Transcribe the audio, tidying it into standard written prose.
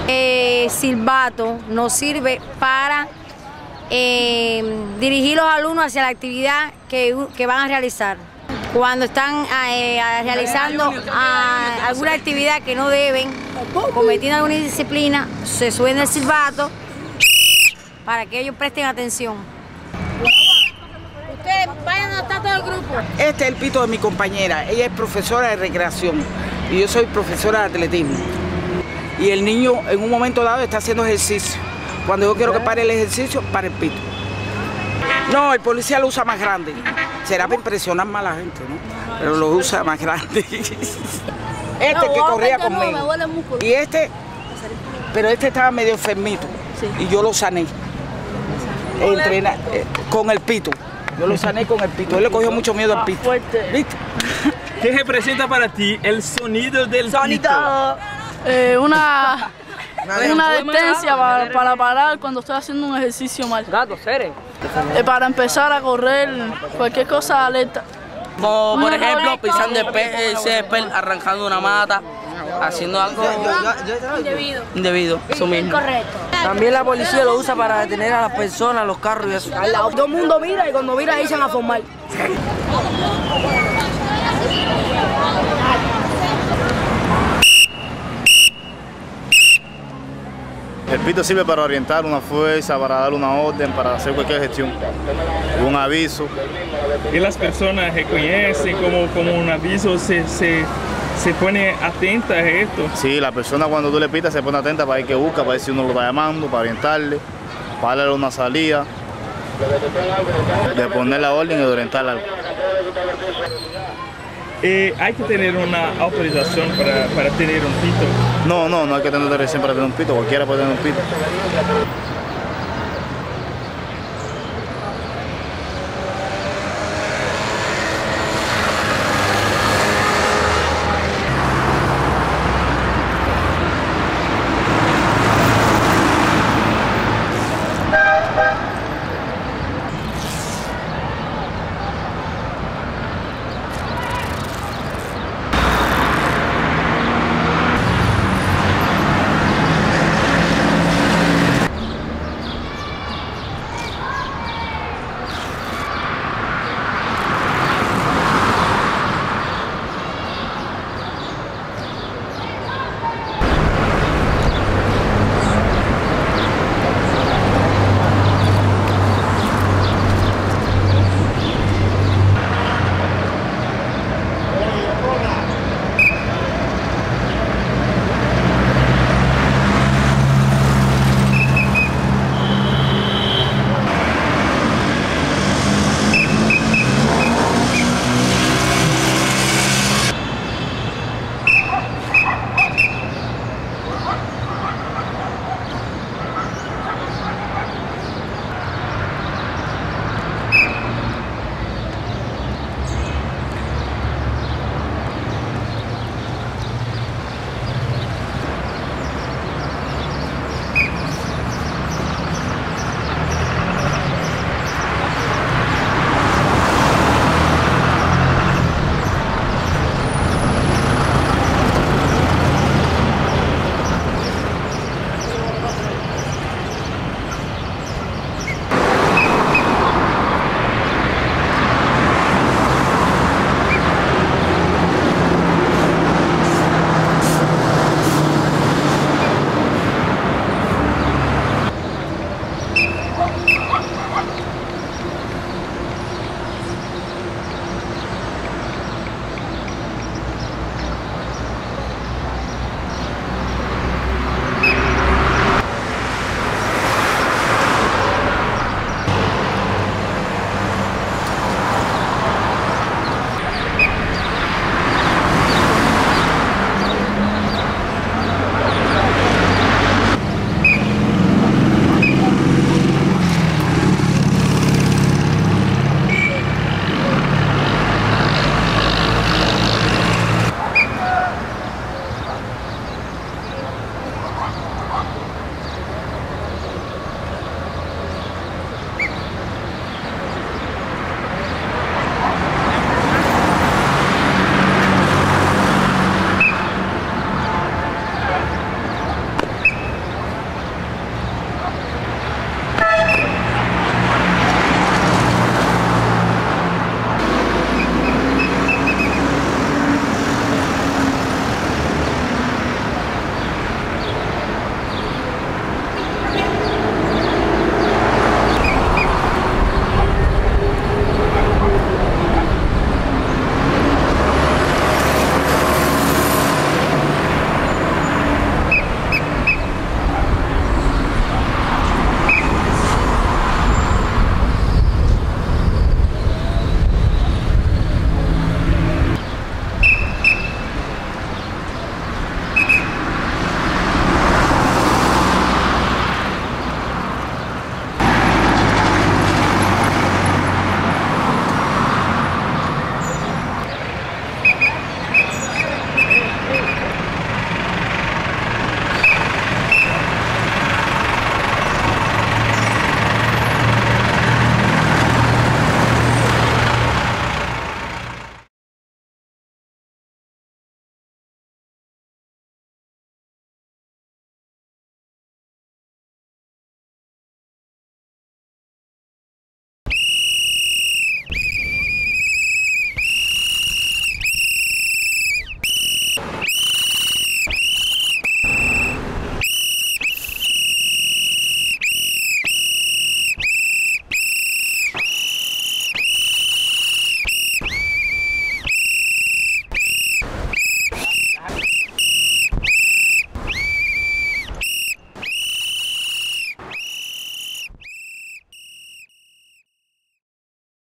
Silbato nos sirve para dirigir los alumnos hacia la actividad que van a realizar. Cuando están realizando alguna actividad que no deben, cometiendo alguna indisciplina, se suena el silbato para que ellos presten atención. Ustedes vayan a estar todo el grupo. Este es el pito de mi compañera. Ella es profesora de recreación y yo soy profesora de atletismo. Y el niño en un momento dado está haciendo ejercicio. Cuando yo quiero que pare el ejercicio, para el pito. No, el policía lo usa más grande. Será para impresionar más a la gente, ¿no? Pero lo usa más grande. Este que corría conmigo. Y este, pero este estaba medio enfermito. Y yo lo sané. Con el pito. Yo lo sané con el pito. Él le cogió mucho miedo al pito. ¿Viste? ¿Qué representa para ti el sonido del pito? Una advertencia para parar cuando estoy haciendo un ejercicio mal. Para empezar a correr, cualquier cosa alerta. Como por ejemplo pisando el césped, arrancando una mata, haciendo algo indebido, eso mismo. Correcto. También la policía lo usa para detener a las personas, los carros y eso. Todo el mundo mira y cuando mira dicen a formar. El pito sirve para orientar una fuerza, para dar una orden, para hacer cualquier gestión, un aviso. Y las personas reconocen como un aviso, se pone atenta a esto. Sí, la persona cuando tú le pitas se pone atenta para ver qué busca, para ver si uno lo está llamando, para orientarle, para darle una salida, de poner la orden y de orientarle algo. ¿Hay que tener una autorización para tener un pito? No hay que tener autorización para tener un pito, cualquiera puede tener un pito.